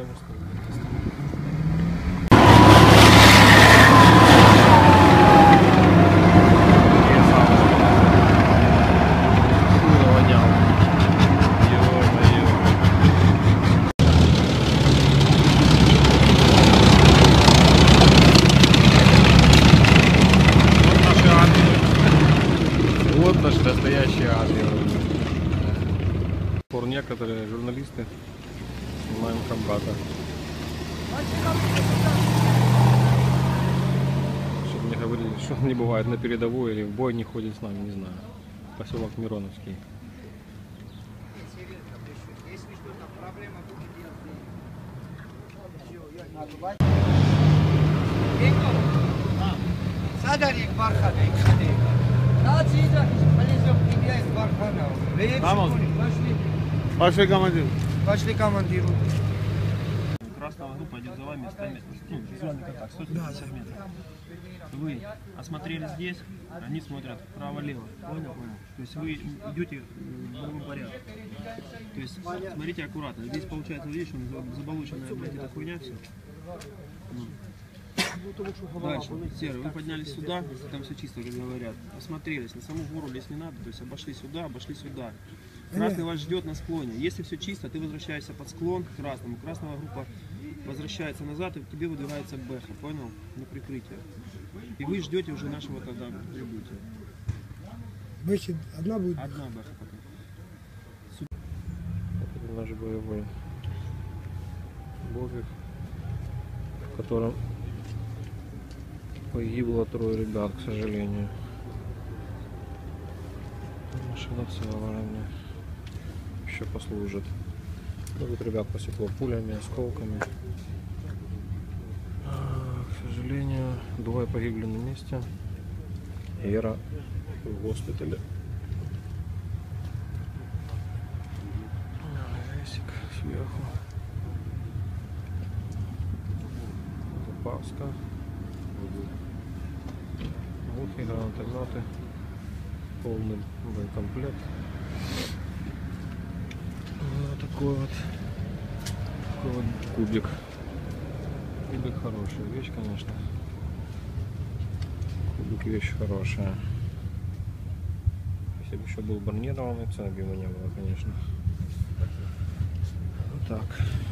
своему столу. Вот наш настоящий ангел. Некоторые журналисты снимаем комбата. Чтобы не говорили, что он не бывает на передовой или в бой не ходит с нами, не знаю. Поселок Мироновский. Пошли, командир. Пошли, командиру. Красная группа идет за вами, визуальный контакт, 170 метров. Вы осмотрели здесь, они смотрят право-лево. Понял? То есть вы идете в боевом порядке. То есть смотрите аккуратно. Здесь получается, видишь, заболоченная, блядь, эта хуйня все. Дальше, серый, вы поднялись сюда, там все чисто, как говорят. Осмотрелись, на саму гору лезть не надо, то есть обошли сюда, обошли сюда. Красный вас ждет на склоне. Если все чисто, ты возвращаешься под склон к красному. Красная группа возвращается назад, и к тебе выдвигается бэха, понял? На прикрытие. И вы ждете уже нашего тогда прибытия. Бэхи одна будет? Одна бэха пока. Это наш боевой бобик, в котором погибло 3 ребят, к сожалению. Машина целая, еще послужит. Тут ребят посекло пулями, осколками. К сожалению, 2 погибли на месте. Ера в госпитале. Весик сверху. Запаска. Мухи, гранатометы. Полный боекомплект. Вот такой вот кубик. Кубик хорошая вещь, конечно. Кубик вещь хорошая. Если бы еще был бронированный, цены бы ему не было, конечно. Вот так.